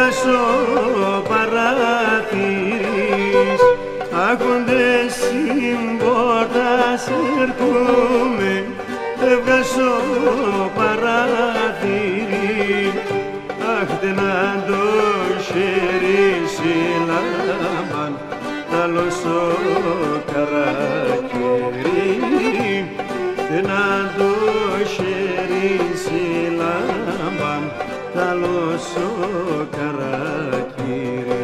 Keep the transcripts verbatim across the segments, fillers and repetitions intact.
έβγασω παρατηρείς, άκοντες συμπόρτας ερχόμαι, έβγασω παρατηρείς, αχ να το χέρι συλλάμβαν, άλλος ο καρακέρι, να το χέρι συλλάμβαν, άλλος ο καρακέρι.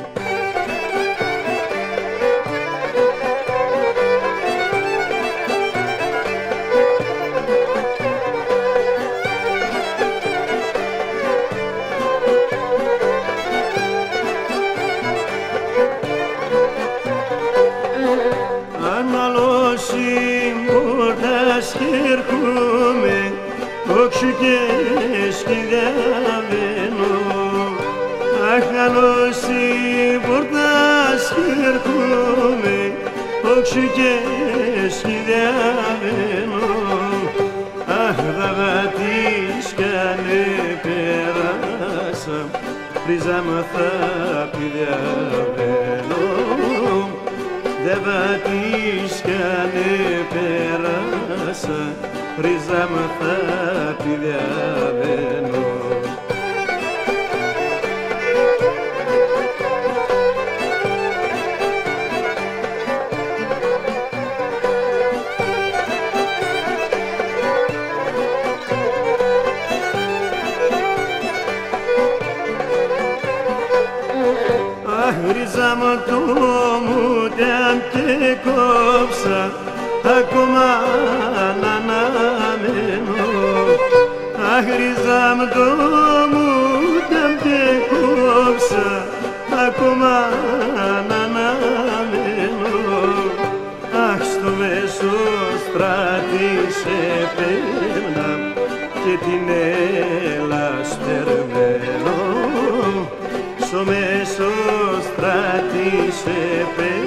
Έρχομαι όξου και σκυδεύαινω, αχ άλλος η πόρτας έρχομαι όξου και σκυδεύαινω, αχ δαγατής κι αν πέρασα πρίζα μ' θα πηδιαβαίνω, δαγατής κι αν πέρασα πρίζα μ' θα πηδιαβαίνω. Αχ ρίζα μ' το μου αν και κόψα, ακόμα να αναμένω, αχ ρίζα μ' το μου αν και κόψα, ακόμα να αναμένω, αχ στο μέσο στράτη σε παίρνα και την ελασπερμένο, στο μέσο στράτη σε παίρνα